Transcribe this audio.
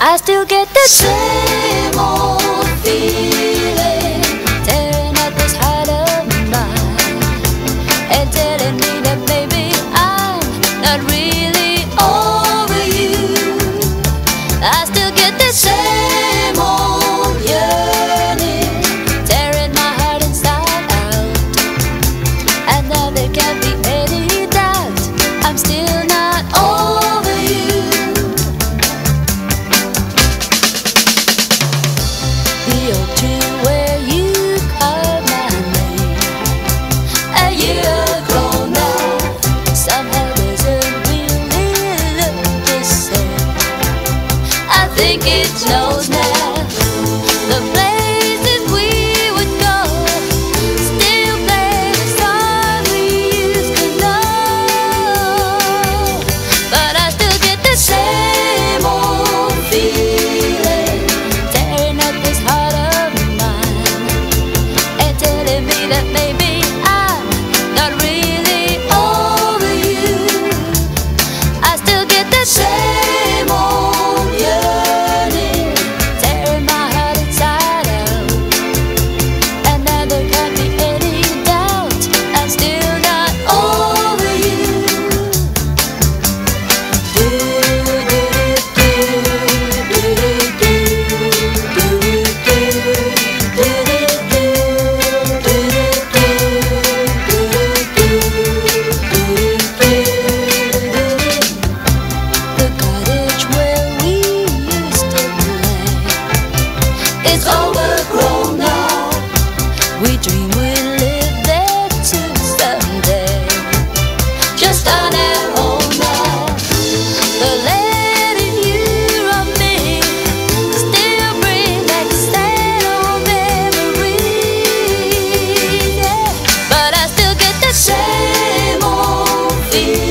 I still get the same old feeling, tearing at this heart of mine and telling me that baby I'm not really over you. I still get the same old yearning, tearing my heart inside out, and now there can't be any doubt I'm still not over you. The old tree where you carved my name a year ago now, somehow doesn't really look the same. I think it knows now the places we would go, still play the song we used to know. But I still get the same old feeling, tearing up this heart of mine and telling me that maybe I'm not really over you. I still get the same old yearning, tearing my heart inside out, and now there can't be any doubt I'm still not over you. The cottage where we used to play, it's overgrown now. We dream we'll live there too someday, just on our own now. The letter you wrote me still bring back the same old memories, yeah. But I still get the same old feeling,